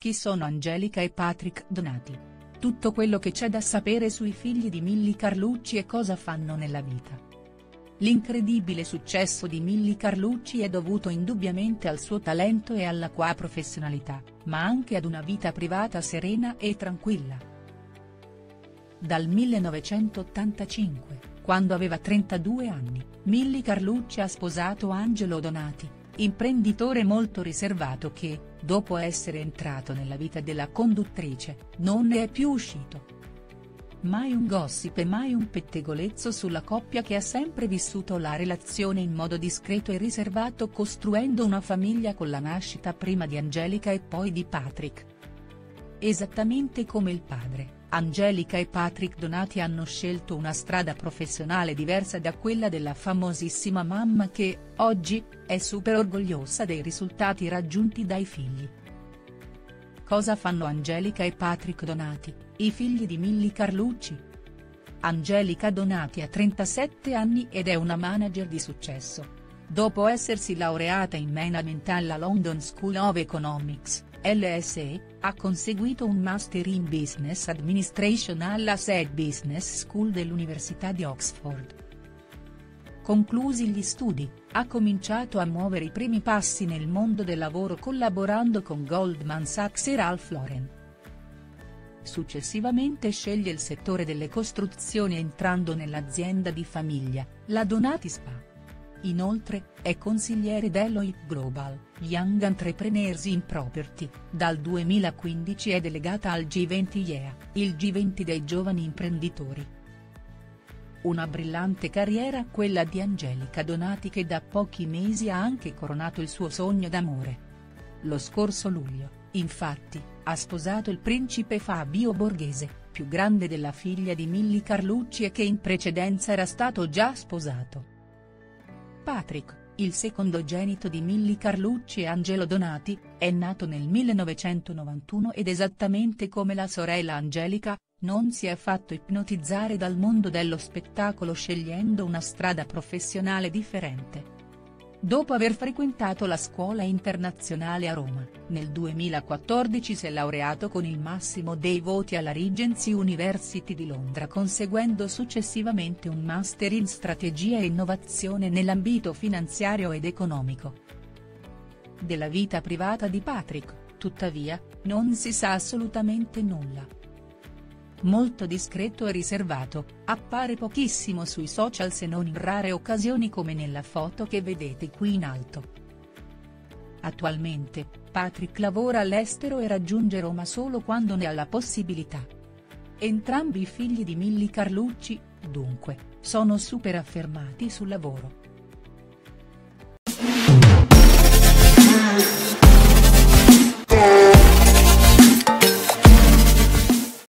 Chi sono Angelica e Patrick Donati? Tutto quello che c'è da sapere sui figli di Milly Carlucci e cosa fanno nella vita. L'incredibile successo di Milly Carlucci è dovuto indubbiamente al suo talento e alla sua professionalità, ma anche ad una vita privata serena e tranquilla. Dal 1985, quando aveva 32 anni, Milly Carlucci ha sposato Angelo Donati, imprenditore molto riservato che, dopo essere entrato nella vita della conduttrice, non ne è più uscito. Mai un gossip e mai un pettegolezzo sulla coppia che ha sempre vissuto la relazione in modo discreto e riservato, costruendo una famiglia con la nascita prima di Angelica e poi di Patrick. Esattamente come il padre, Angelica e Patrick Donati hanno scelto una strada professionale diversa da quella della famosissima mamma che, oggi, è super orgogliosa dei risultati raggiunti dai figli. Cosa fanno Angelica e Patrick Donati, i figli di Milly Carlucci? Angelica Donati ha 37 anni ed è una manager di successo. Dopo essersi laureata in management alla London School of Economics, LSE, ha conseguito un Master in Business Administration alla Said Business School dell'Università di Oxford. Conclusi gli studi, ha cominciato a muovere i primi passi nel mondo del lavoro collaborando con Goldman Sachs e Ralph Lauren. Successivamente sceglie il settore delle costruzioni entrando nell'azienda di famiglia, la Donati SpA. Inoltre, è consigliere Deloitte Global, Young Entrepreneurs in Property, dal 2015 è delegata al G20 IEA, il G20 dei giovani imprenditori. Una brillante carriera quella di Angelica Donati che da pochi mesi ha anche coronato il suo sogno d'amore. Lo scorso luglio, infatti, ha sposato il principe Fabio Borghese, più grande della figlia di Milly Carlucci e che in precedenza era stato già sposato. Patrick, il secondogenito di Milly Carlucci e Angelo Donati, è nato nel 1991 ed esattamente come la sorella Angelica, non si è fatto ipnotizzare dal mondo dello spettacolo scegliendo una strada professionale differente. Dopo aver frequentato la scuola internazionale a Roma, nel 2014 si è laureato con il massimo dei voti alla Regency University di Londra, conseguendo successivamente un Master in Strategia e Innovazione nell'ambito finanziario ed economico. Della vita privata di Patrick, tuttavia, non si sa assolutamente nulla. Molto discreto e riservato, appare pochissimo sui social se non in rare occasioni come nella foto che vedete qui in alto. Attualmente, Patrick lavora all'estero e raggiunge Roma solo quando ne ha la possibilità. Entrambi i figli di Milly Carlucci, dunque, sono super affermati sul lavoro.